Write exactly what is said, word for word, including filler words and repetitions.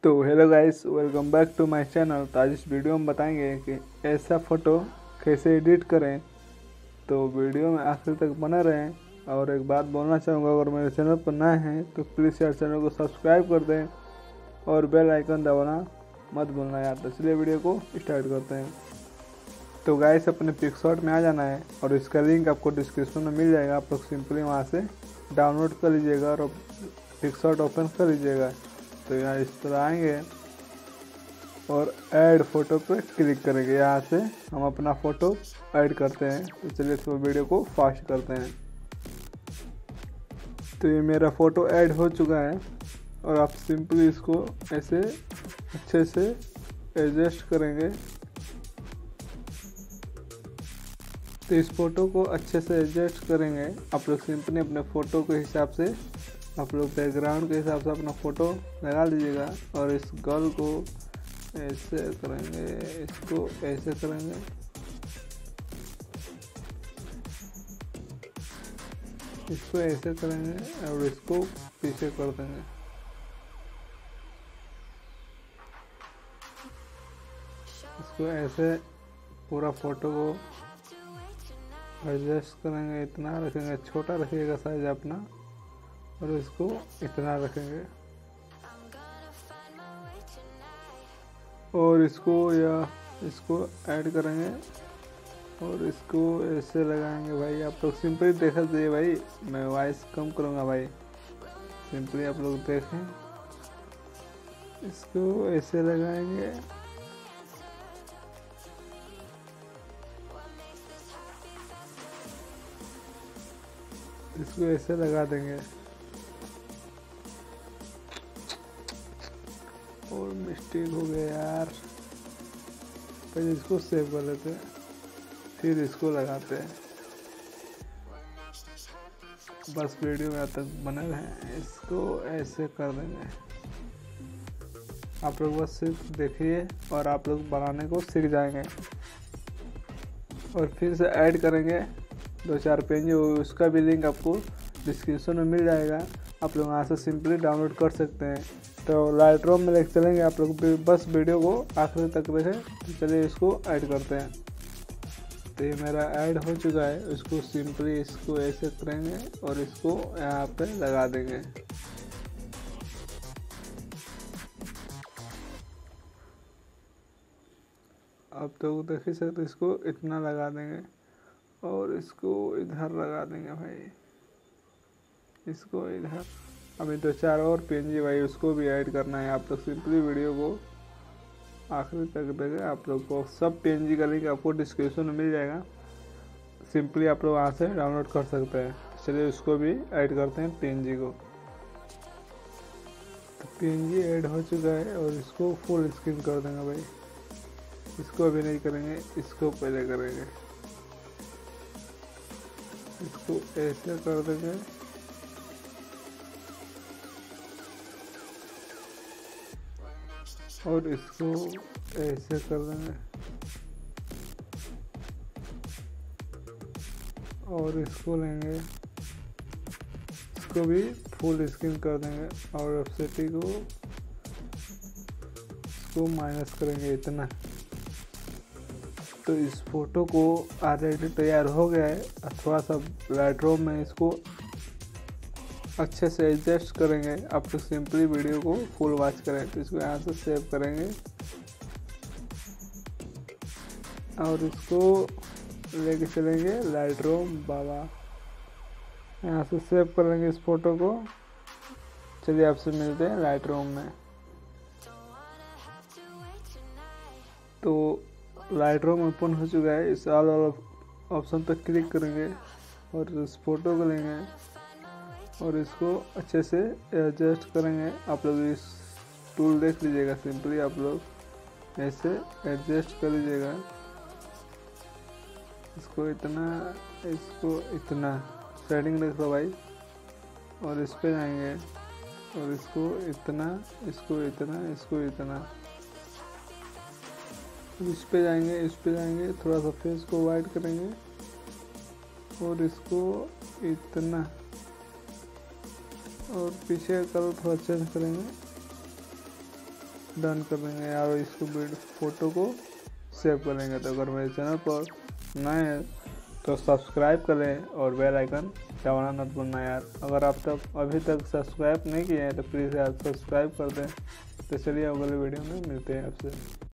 तो hello guys, welcome back to my channel. तो आज इस वीडियो में बताएंगे कि ऐसा फ़ोटो कैसे एडिट करें। तो वीडियो में आखिर तक बने रहें। और एक बात बोलना चाहूँगा, अगर मेरे चैनल पर नए हैं तो प्लीज़ यार चैनल को सब्सक्राइब कर दें और बेल आइकन दबाना मत भूलना यार। तो चलिए वीडियो को स्टार्ट करते हैं। तो गाइस अपने पिक्सआर्ट में आ जाना है और इसका लिंक आपको डिस्क्रिप्शन में मिल जाएगा। आप लोग सिंपली वहाँ से डाउनलोड कर लीजिएगा और पिक्सआर्ट ओपन कर लीजिएगा। तो यहाँ इस तरह आएंगे और ऐड फ़ोटो पे क्लिक करेंगे। यहाँ से हम अपना फ़ोटो ऐड करते हैं। तो चलिए इस वीडियो को फास्ट करते हैं। तो ये मेरा फ़ोटो ऐड हो चुका है और आप सिंपली इसको ऐसे अच्छे से एडजस्ट करेंगे। तो इस फ़ोटो को अच्छे से एडजस्ट करेंगे। आप लोग सिंपली अपने फ़ोटो के हिसाब से, आप लोग बैकग्राउंड के हिसाब से अपना फ़ोटो लगा लीजिएगा। और इस गर्ल को ऐसे करेंगे, इसको ऐसे करेंगे, इसको ऐसे करेंगे और इसको पीछे कर देंगे। इसको ऐसे पूरा फ़ोटो को एडजस्ट करेंगे। इतना रखेंगे, छोटा रखिएगा साइज अपना, और इसको इतना रखेंगे। और इसको या इसको ऐड करेंगे और इसको ऐसे लगाएंगे। भाई आप लोग सिंपली देखा दे भाई, मैं वॉइस कम करूँगा भाई, सिंपली आप लोग देखें। इसको ऐसे लगाएंगे, इसको ऐसे लगा देंगे। और मिस्टेक हो गया यार, पहले इसको सेव कर लेते हैं फिर इसको लगाते हैं। बस वीडियो में तक बने रहें। इसको ऐसे कर देंगे। आप लोग बस सिर्फ देखिए और आप लोग बनाने को सीख जाएंगे। और फिर से ऐड करेंगे दो चार पेज, उसका भी लिंक आपको डिस्क्रिप्शन में मिल जाएगा। आप लोग वहाँ से सिंपली डाउनलोड कर सकते हैं। तो लाइट रूम में लेके चलेंगे। आप लोग बस वीडियो को आखिर तक देखें। तो चलिए इसको ऐड करते हैं। तो ये मेरा ऐड हो चुका है। इसको सिंपली इसको ऐसे करेंगे और इसको यहाँ पे लगा देंगे। आप तो देख ही सकते, इसको इतना लगा देंगे और इसको इधर लगा देंगे भाई, इसको इधर। अभी दो चार और पीएनजी भाई उसको भी ऐड करना है। आप लोग सिंपली वीडियो को आखिरी तक देखें। आप लोग को सब पीएनजी का लिंक आपको डिस्क्रिप्शन में मिल जाएगा। सिंपली आप लोग वहाँ से डाउनलोड कर सकते हैं। चलिए उसको भी ऐड करते हैं पीएनजी को। तो पीएनजी ऐड हो चुका है और इसको फुल स्क्रीन कर देंगे भाई। इसको अभी नहीं करेंगे, इसको पहले करेंगे। इसको ऐसे कर देंगे और इसको ऐसे कर देंगे और इसको लेंगे, इसको भी फुल स्क्रीन कर देंगे और ऑफसेटी को इसको माइनस करेंगे इतना। तो इस फोटो को ऑलरेडी तैयार हो गया है। थोड़ा सा लाइट रूम में इसको अच्छे से एडजस्ट करेंगे। आप लोग सिंपली वीडियो को फुल वॉच करें। तो इसको यहाँ से सेव करेंगे और इसको लेके चलेंगे लाइट रूम बाबा। यहाँ से सेव कर लेंगे इस फोटो को। चलिए आपसे मिलते हैं लाइट रूम में। तो लाइट रूम ओपन हो चुका है। इस ऑल ऑप्शन पर क्लिक करेंगे और इस फोटो को लेंगे और इसको अच्छे से एडजस्ट करेंगे। आप लोग इस टूल देख लीजिएगा, सिंपली आप लोग ऐसे एडजस्ट कर लीजिएगा। इसको इतना, इसको इतना सेटिंग देख लो भाई। और इस पे जाएंगे और इसको इतना, इसको इतना, इसको इतना, इस पे जाएंगे, इस पे जाएंगे, थोड़ा सा फेस को वाइड करेंगे और इसको इतना, और पीछे का कलर थोड़ा चेंज करेंगे डन कर देंगे और इसको फ़ोटो को सेव कर लेंगे। तो अगर मेरे चैनल पर नए हैं तो सब्सक्राइब करें और बेल आइकन दबाना मत भूलना यार। अगर आप तक अभी तक सब्सक्राइब नहीं किए हैं तो प्लीज़ यार सब्सक्राइब कर दें। तो चलिए अगले वीडियो में मिलते हैं आपसे।